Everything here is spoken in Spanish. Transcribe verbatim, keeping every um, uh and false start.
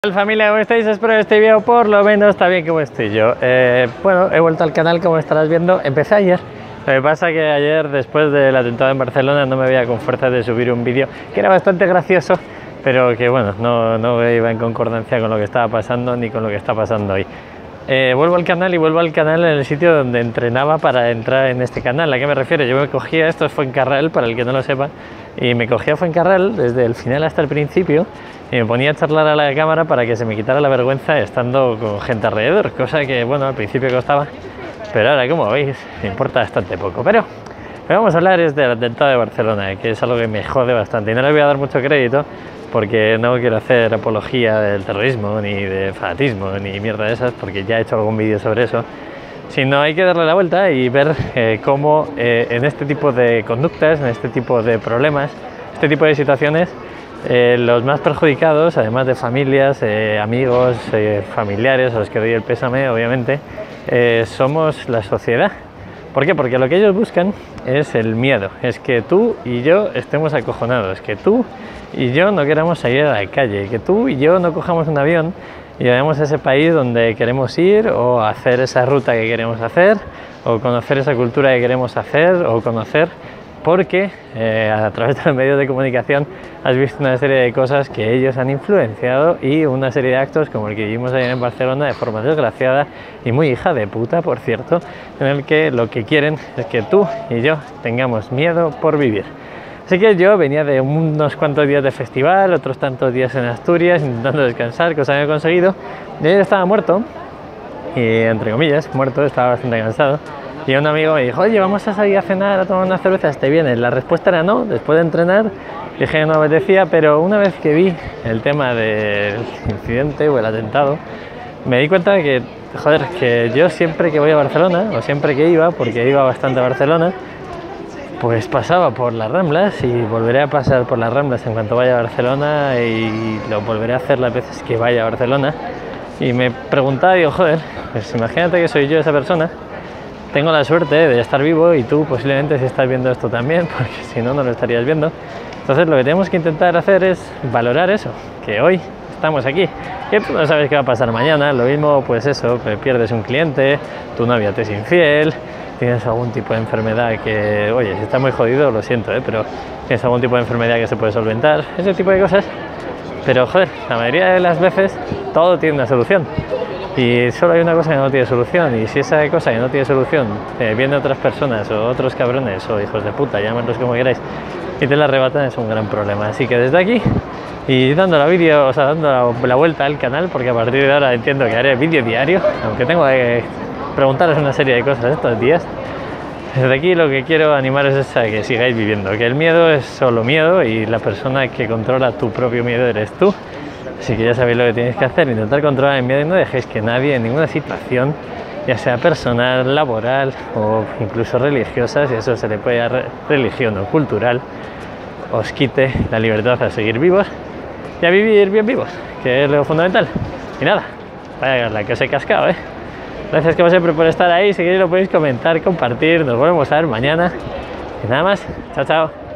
Hola familia, ¿cómo estáis? Espero que este vídeo por lo menos está bien como estoy yo. Eh, bueno, he vuelto al canal, como estarás viendo. Empecé ayer. Lo que pasa que ayer, después del atentado en Barcelona, no me veía con fuerza de subir un vídeo que era bastante gracioso, pero que bueno, no, no iba en concordancia con lo que estaba pasando ni con lo que está pasando hoy. Eh, vuelvo al canal y vuelvo al canal en el sitio donde entrenaba para entrar en este canal. ¿A qué me refiero? Yo me cogía, esto es Fuencarral, para el que no lo sepa, y me cogía Fuencarral desde el final hasta el principio y me ponía a charlar a la cámara para que se me quitara la vergüenza estando con gente alrededor, cosa que bueno, al principio costaba, pero ahora, como veis, me importa bastante poco. Pero lo que vamos a hablar es del atentado de Barcelona, que es algo que me jode bastante y no le voy a dar mucho crédito porque no quiero hacer apología del terrorismo, ni de fanatismo, ni mierda de esas, porque ya he hecho algún vídeo sobre eso, sino hay que darle la vuelta y ver eh, cómo eh, en este tipo de conductas, en este tipo de problemas, este tipo de situaciones, eh, los más perjudicados, además de familias, eh, amigos, eh, familiares a los que doy el pésame, obviamente, eh, somos la sociedad. ¿Por qué? Porque lo que ellos buscan es el miedo, es que tú y yo estemos acojonados, que tú y yo no queramos salir a la calle, que tú y yo no cojamos un avión y vayamos a ese país donde queremos ir, o hacer esa ruta que queremos hacer, o conocer esa cultura que queremos hacer, o conocer porque eh, a través de los medios de comunicación has visto una serie de cosas que ellos han influenciado y una serie de actos como el que vivimos ayer en Barcelona de forma desgraciada y muy hija de puta, por cierto, en el que lo que quieren es que tú y yo tengamos miedo por vivir. Así que yo venía de unos cuantos días de festival, otros tantos días en Asturias, intentando descansar, cosa que he conseguido. Y ayer estaba muerto, y entre comillas, muerto, estaba bastante cansado. Y un amigo me dijo, oye, vamos a salir a cenar, a tomar unas cervezas, ¿te vienes? La respuesta era no, después de entrenar dije que no me apetecía, pero una vez que vi el tema del incidente o el atentado, me di cuenta de que, joder, que yo siempre que voy a Barcelona, o siempre que iba, porque iba bastante a Barcelona, pues pasaba por las Ramblas y volveré a pasar por las Ramblas en cuanto vaya a Barcelona, y lo volveré a hacer las veces que vaya a Barcelona. Y me preguntaba, digo, joder, pues imagínate que soy yo esa persona. Tengo la suerte de estar vivo y tú posiblemente si estás viendo esto también, porque si no, no lo estarías viendo. Entonces lo que tenemos que intentar hacer es valorar eso, que hoy estamos aquí, que tú no sabes qué va a pasar mañana. Lo mismo, pues eso, pierdes un cliente, tu novia te es infiel, tienes algún tipo de enfermedad que, oye, si estás muy jodido, lo siento, ¿eh? Pero tienes algún tipo de enfermedad que se puede solventar, ese tipo de cosas. Pero joder, la mayoría de las veces todo tiene una solución. Y solo hay una cosa que no tiene solución, y si esa cosa que no tiene solución eh, viene otras personas o otros cabrones o hijos de puta, llamadlos como queráis, y te la arrebatan, es un gran problema. Así que desde aquí, y dando la vídeo, o sea, dando la, la vuelta al canal, porque a partir de ahora entiendo que haré vídeo diario, aunque tengo que preguntaros una serie de cosas estos días. Desde aquí lo que quiero animaros es a que sigáis viviendo, que el miedo es solo miedo y la persona que controla tu propio miedo eres tú. Así que ya sabéis lo que tenéis que hacer, intentar controlar el miedo y no dejéis que nadie en ninguna situación, ya sea personal, laboral o incluso religiosa, si eso se le puede llamar religión o cultural, os quite la libertad a seguir vivos y a vivir bien vivos, que es lo fundamental. Y nada, vaya la que os he cascado, ¿eh? Gracias como siempre por estar ahí, si queréis lo podéis comentar, compartir, nos volvemos a ver mañana. Y nada más, chao chao.